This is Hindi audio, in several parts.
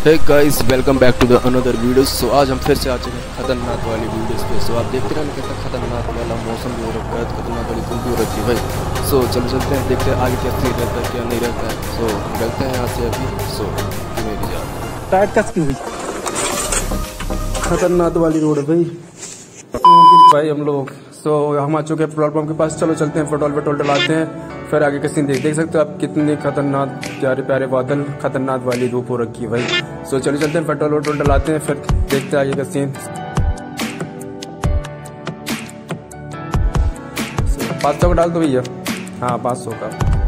Hey guys, welcome back to the another video. So आज हम फिर से आ चुके हैं खतरनाक वाली वीडियोस पे। सो आप देखते रहना कितना खतरनाक वाला मौसम भी हो रखा है, खतरनाक वाली धूप भी हो रखी है भाई। सो चलो चलते हैं, देखते हैं आगे क्या सीन रहता है क्या नहीं रहता है। सो निकलते हैं यहाँ से अभी। सो मेरी जान टाइट कस की हुई खतरनाक वाली रोड है भाई। भाई हम लोग हम आ चुके हैं पेट्रोल पंप के पास। चलो चलते हैं, पेट्रोल डलाते हैं, फिर आगे का सीन देख सकते हो आप। कितने खतरनाक प्यारे प्यारे बादल, खतरनाक वाली धूप हो रखी है भाई। सो चलो चलते हैं, पेट्रोल डलाते हैं, फिर देखते हैं आगे का सीन। 500 का डाल दो भैया। हाँ 500 का।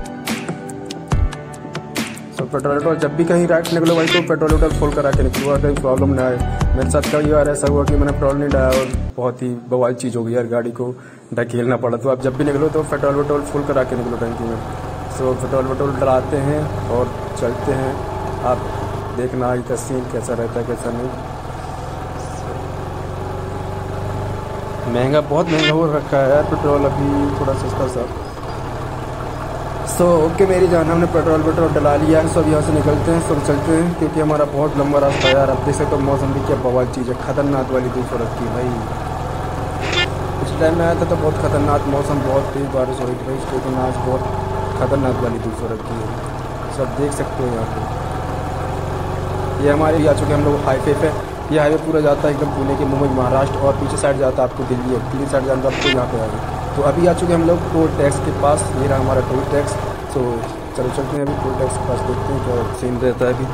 सो पेट्रोल जब भी कहीं राइट निकलो भाई तो पेट्रोल फुल करा के निकलो, कहीं प्रॉब्लम ना आए। मेरे साथ कई बार ऐसा हुआ कि मैंने पेट्रोल नहीं डाला और बहुत ही बवाल चीज़ हो गई यार, गाड़ी को ढकेलना पड़ा। तो आप जब भी निकलो तो पेट्रोल फुल करा के निकलो टंकी में। सो पेट्रोल डलाते हैं और चलते हैं। आप देखना इसका सीन कैसा रहता है कैसा नहीं। बहुत महंगा हो रखा है यार पेट्रोल, अभी थोड़ा सस्ता सा। ओके मेरी जान, हमने पेट्रोल डला लिया है। सब यहाँ से निकलते हैं, सब चलते हैं, क्योंकि हमारा बहुत लंबा रास्ता है यार। आप देख सकते हो मौसम भी क्या बवाल चीज़ है, खतरनाक वाली धूप हो रखी है भाई। उस टाइम में आया था तो बहुत खतरनाक मौसम, बहुत तेज बारिश हो रही थी भाई, लेकिन आज बहुत खतरनाक वाली धूप हो रखी है। सब देख सकते हो यहाँ पे। ये हमारे आ चुके हम लोग हाईवे पे। ये हाईवे पूरा जाता है एकदम पुणे के मुंबई महाराष्ट्र, और पीछे साइड जाता है आपको दिल्ली साइड जाना आपको यहाँ पे आगे। तो अभी आ चुके हम लोग टोल टैक्स के पास। ये रहा हमारा टोल टैक्स। तो चलो चलते हैं अभी टोल टैक्स के पास, देखते हैं क्या सीन रहता है अभी।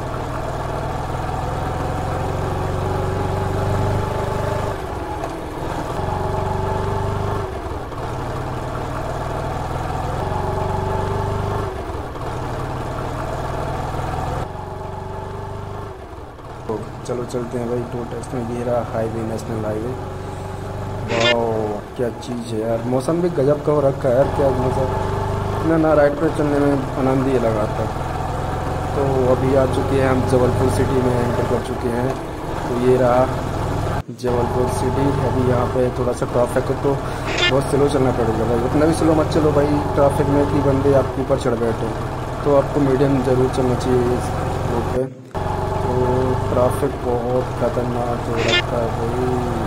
तो चलो चलते हैं भाई टोल टैक्स में। ये रहा हाईवे, नेशनल हाईवे। वाह क्या चीज़ है यार, मौसम भी गजब का हो रखा है यार। क्या मतलब ना राइड पर चलने में आनंद ही लगा था। तो अभी आ चुके हैं हम जबलपुर सिटी में, एंटर कर चुके हैं। तो ये रहा जबलपुर सिटी। अभी यहाँ पे थोड़ा सा ट्रैफिक है तो बहुत स्लो चलना पड़ेगा भाई। उतना भी स्लो मत चलो भाई ट्रैफिक में कि बंदे आपके ऊपर चढ़ बैठे। तो आपको मीडियम ज़रूर चलना चाहिए इस रोड पे। तो ट्रैफिक बहुत खतरनाक हो रखा है भाई।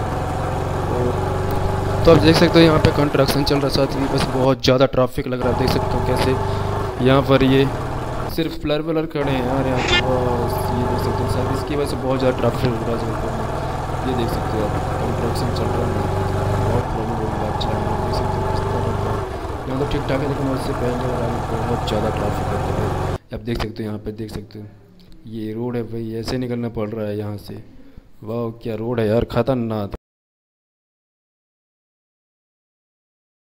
तो आप देख सकते हो यहाँ पे कंस्ट्रक्शन चल रहा है, साथ ही बस बहुत ज़्यादा ट्रैफिक लग रहा है। देख सकते हो कैसे यहाँ पर ये सिर्फ फ्लर खड़े हैं यार यहाँ पर। बस ये देख सकते हो सर, इसकी वजह से बहुत ज़्यादा ट्रैफिक हो रहा है जबलपुर में। ये देख सकते हो आप, कंस्ट्रक्शन चल रहा है, बहुत प्रॉब्लम हो रहा है चलाने में। देख सकते हो किस तरह का यहाँ तो ठीक ठाक है, लेकिन उससे पहले बहुत ज़्यादा ट्रैफिक होता है। आप देख सकते हो यहाँ पर, देख सकते हो ये रोड है भाई, ऐसे निकलना पड़ रहा है यहाँ से। वाह क्या रोड है यार, खतरनाक।